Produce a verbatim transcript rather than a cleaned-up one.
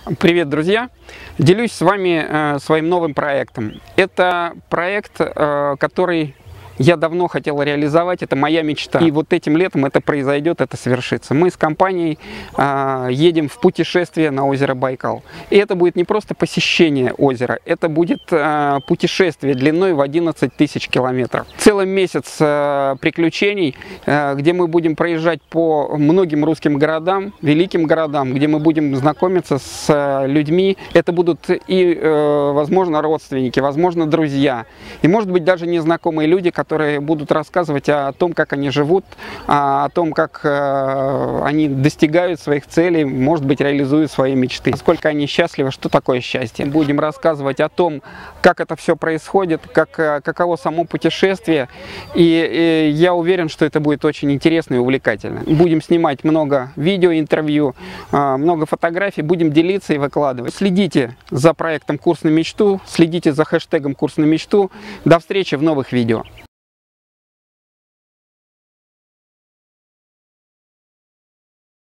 Привет, друзья! Делюсь с вами э, своим новым проектом. Это проект, э, который я давно хотел реализовать, это моя мечта. И вот этим летом это произойдет, это свершится. Мы с компанией э, едем в путешествие на озеро Байкал. И это будет не просто посещение озера, это будет э, путешествие длиной в одиннадцать тысяч километров. Целый месяц э, приключений, э, где мы будем проезжать по многим русским городам, великим городам, где мы будем знакомиться с э, людьми. Это будут и, э, возможно, родственники, возможно, друзья. И, может быть, даже незнакомые люди, которые которые будут рассказывать о том, как они живут, о том, как э, они достигают своих целей, может быть, реализуют свои мечты. Насколько они счастливы, что такое счастье. Будем рассказывать о том, как это все происходит, как, каково само путешествие. И, и я уверен, что это будет очень интересно и увлекательно. Будем снимать много видео, интервью, э, много фотографий, будем делиться и выкладывать. Следите за проектом «Курс на мечту», следите за хэштегом «Курс на мечту». До встречи в новых видео.